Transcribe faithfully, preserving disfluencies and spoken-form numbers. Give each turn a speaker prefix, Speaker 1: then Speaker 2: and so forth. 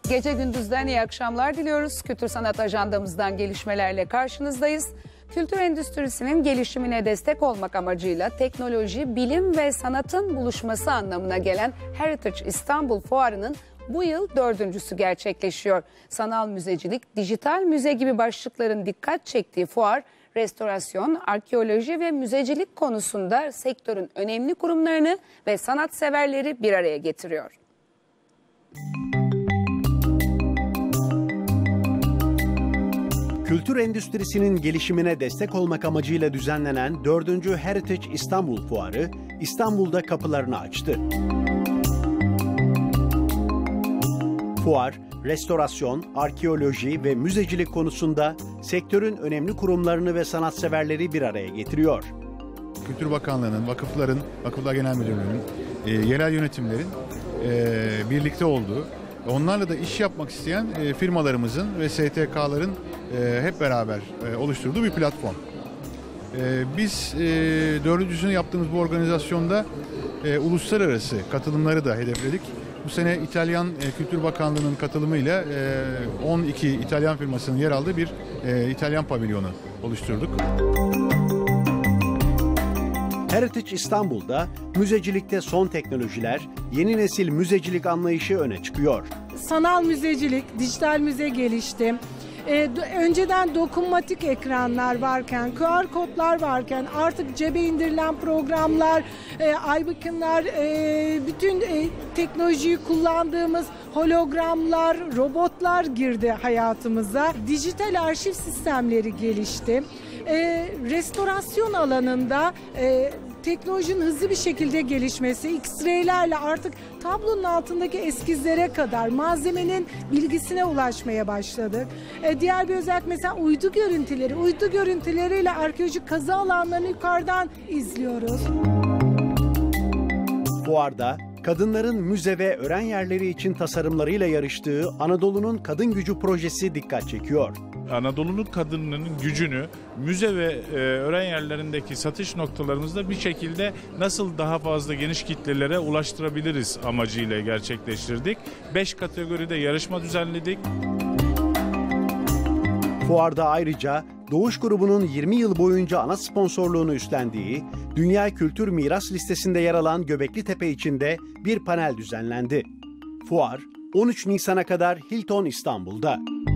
Speaker 1: Gece gündüzden iyi akşamlar diliyoruz. Kültür sanat ajandamızdan gelişmelerle karşınızdayız. Kültür endüstrisinin gelişimine destek olmak amacıyla teknoloji, bilim ve sanatın buluşması anlamına gelen Heritage İstanbul Fuarı'nın bu yıl dördüncüsü gerçekleşiyor. Sanal müzecilik, dijital müze gibi başlıkların dikkat çektiği fuar, restorasyon, arkeoloji ve müzecilik konusunda sektörün önemli kurumlarını ve sanatseverleri bir araya getiriyor.
Speaker 2: Kültür endüstrisinin gelişimine destek olmak amacıyla düzenlenen dördüncü Heritage İstanbul Fuarı İstanbul'da kapılarını açtı. Fuar, restorasyon, arkeoloji ve müzecilik konusunda sektörün önemli kurumlarını ve sanatseverleri bir araya getiriyor.
Speaker 3: Kültür Bakanlığı'nın, vakıfların, Vakıflar Genel Müdürlüğü'nün, e, yerel yönetimlerin e, birlikte olduğu, onlarla da iş yapmak isteyen e, firmalarımızın ve S T K'ların e, hep beraber e, oluşturduğu bir platform. E, biz e, dördüncüsünü yaptığımız bu organizasyonda e, uluslararası katılımları da hedefledik. Bu sene İtalyan e, Kültür Bakanlığı'nın katılımıyla e, on iki İtalyan firmasının yer aldığı bir e, İtalyan pavilyonu oluşturduk.
Speaker 2: Heritage İstanbul'da müzecilikte son teknolojiler, yeni nesil müzecilik anlayışı öne çıkıyor.
Speaker 4: Sanal müzecilik, dijital müze gelişti. Ee, önceden dokunmatik ekranlar varken, Q R kodlar varken artık cebe indirilen programlar, e, iBeacon'lar, e, bütün e, teknolojiyi kullandığımız hologramlar, robotlar girdi hayatımıza. Dijital arşiv sistemleri gelişti. E, restorasyon alanında e, teknolojinin hızlı bir şekilde gelişmesi, X-ray'lerle artık tablonun altındaki eskizlere kadar malzemenin bilgisine ulaşmaya başladık. E, diğer bir özellik mesela uydu görüntüleri. Uydu görüntüleriyle arkeolojik kazı alanlarını yukarıdan izliyoruz.
Speaker 2: Fuarda kadınların müze ve öğren yerleri için tasarımlarıyla yarıştığı Anadolu'nun Kadın Gücü projesi dikkat çekiyor.
Speaker 5: Anadolu'nun kadınının gücünü müze ve e, öğren yerlerindeki satış noktalarımızda bir şekilde nasıl daha fazla geniş kitlelere ulaştırabiliriz amacıyla gerçekleştirdik. Beş kategoride yarışma düzenledik.
Speaker 2: Fuarda ayrıca Doğuş grubunun yirmi yıl boyunca ana sponsorluğunu üstlendiği, Dünya Kültür Miras listesinde yer alan Göbekli Tepe içinde bir panel düzenlendi. Fuar on üç Nisan'a kadar Hilton İstanbul'da.